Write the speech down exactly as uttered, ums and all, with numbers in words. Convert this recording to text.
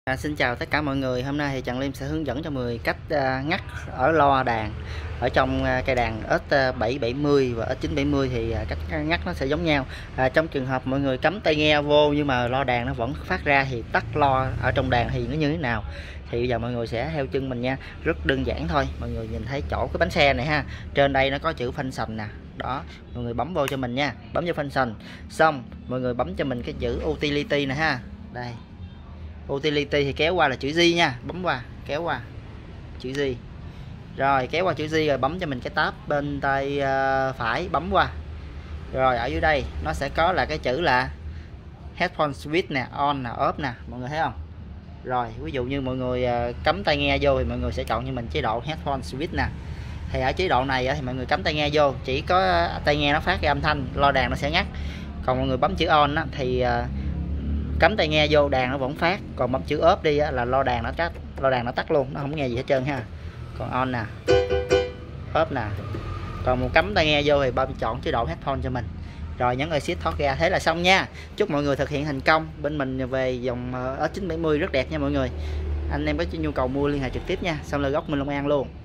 À, xin chào tất cả mọi người. Hôm nay thì Trần Liêm sẽ hướng dẫn cho mọi người cách uh, ngắt ở loa đàn ở trong uh, cây đàn ét bảy bảy mươi và ét chín bảy mươi thì uh, cách ngắt nó sẽ giống nhau. À, trong trường hợp mọi người cắm tai nghe vô nhưng mà loa đàn nó vẫn phát ra thì tắt loa ở trong đàn thì nó như thế nào? Thì bây giờ mọi người sẽ theo chân mình nha. Rất đơn giản thôi. Mọi người nhìn thấy chỗ cái bánh xe này ha. Trên đây nó có chữ function nè. Đó, mọi người bấm vô cho mình nha. Bấm vô function. Xong, mọi người bấm cho mình cái chữ utility nè ha. Đây. Utility thì kéo qua là chữ G nha, bấm qua kéo qua chữ G, rồi kéo qua chữ G rồi bấm cho mình cái tab bên tay uh, phải, bấm qua rồi ở dưới đây nó sẽ có là cái chữ là headphone switch nè, on nè, off nè, mọi người thấy không? Rồi ví dụ như mọi người uh, cắm tai nghe vô thì mọi người sẽ chọn như mình chế độ headphone switch nè. Thì ở chế độ này thì mọi người cắm tai nghe vô chỉ có tai nghe nó phát ra âm thanh, loa đàn nó sẽ ngắt. Còn mọi người bấm chữ on á, thì uh, cắm tai nghe vô đàn nó vẫn phát, còn bấm chữ ốp đi á, là lo đàn nó tắt, lo đàn nó tắt luôn, nó không nghe gì hết trơn ha. Còn on nè, ốp nè. Còn một cắm tai nghe vô thì bấm chọn chế độ headphone cho mình, rồi nhấn reset thoát ra, thế là xong nha. Chúc mọi người thực hiện thành công. Bên mình về dòng ét chín bảy mươi rất đẹp nha mọi người. Anh em có nhu cầu mua liên hệ trực tiếp nha, xong là góc mình Long An luôn.